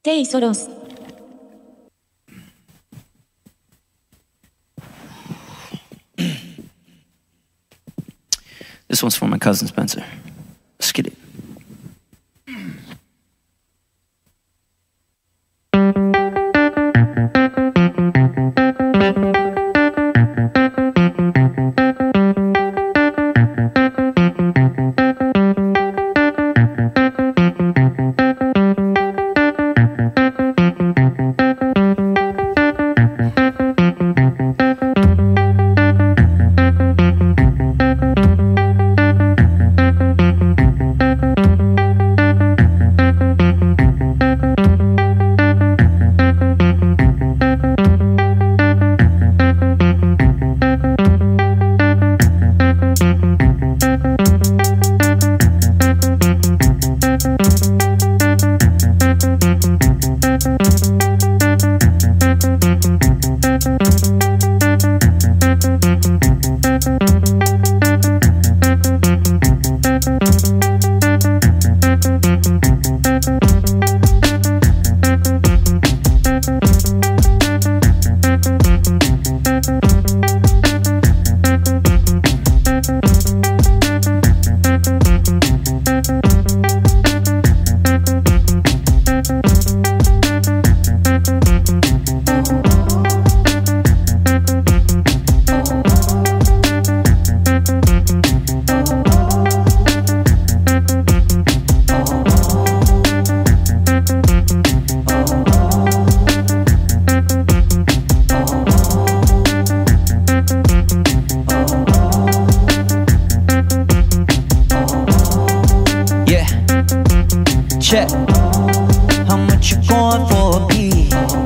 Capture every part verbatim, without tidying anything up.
Hey Soros. This one's for my cousin Spencer. Let's get it. Check. How much you going for a P?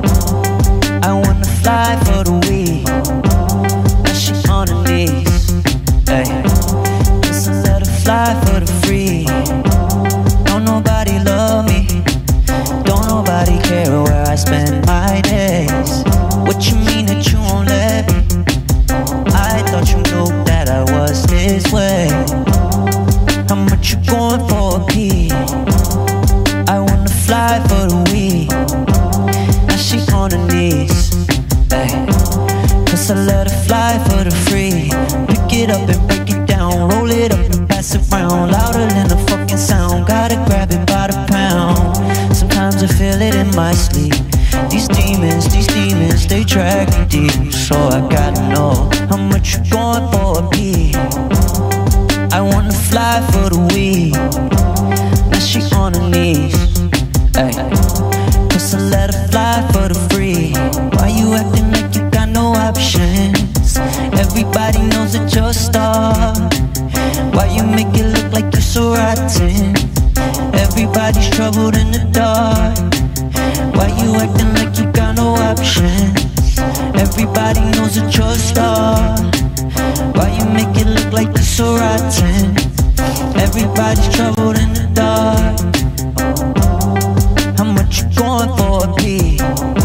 I wanna fly for the week. Now she on her knees. Hey, just let her fly for the free. Don't nobody love me. Don't nobody care where I spend my days. What you mean that you won't let me? I thought you knew that I was this way. How much you going for a P? I wanna fly for the week. Now she on her knees. Ay. Cause I let her fly for the free. Pick it up and break it down. Roll it up and pass it round. Louder than the fucking sound. Gotta grab it by the pound. Sometimes I feel it in my sleep. These demons, these demons, they drag me deep. So I gotta know how much you going for a P. I wanna fly for the week. Now she on her knees. Ay. Cause I let her fly for the free. Why you acting like you got no options? Everybody knows that you're a star. Why you make it look like you're so rotten? Everybody's troubled in the dark. Why you acting like you got no options? Everybody knows that you're a star. Why you make it look like you're so rotten? Everybody's troubled in the dark. How much you going for a P?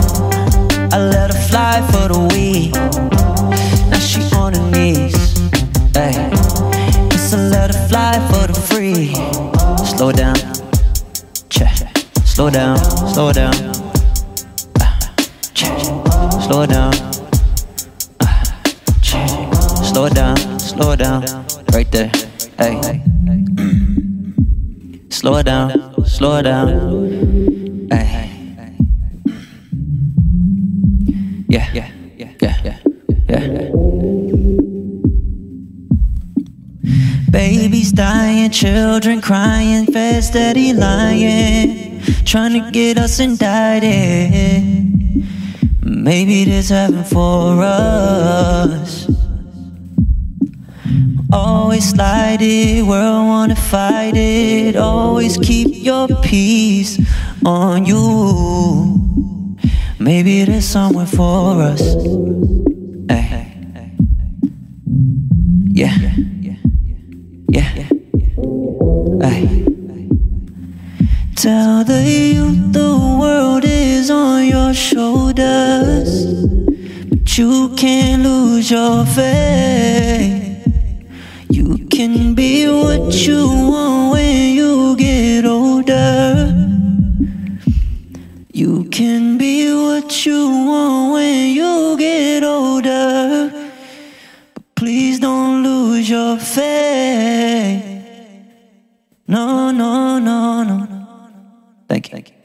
I let her fly for the week. Now she on her knees. Ay. Cause I let her fly for the free. Slow down. Check. Slow down. Slow down. Uh, check. Slow down. Uh, check. Slow down. Slow down. Right there. Ay. Slow down. Slow down. Ay. Yeah, yeah, yeah, yeah, yeah, yeah. Babies dying, children crying, feds steady lying, trying to get us indicted. Maybe this heaven for us. Always slide it, world wanna fight it. Always keep your peace on you. Maybe there's somewhere for us. Ay. Yeah, yeah, ay. Tell the youth the world is on your shoulders, but you can't lose your faith. You can be what you want when you get older. You can be what you want when you get older, but please don't lose your faith. No, no, no, no. Thank you.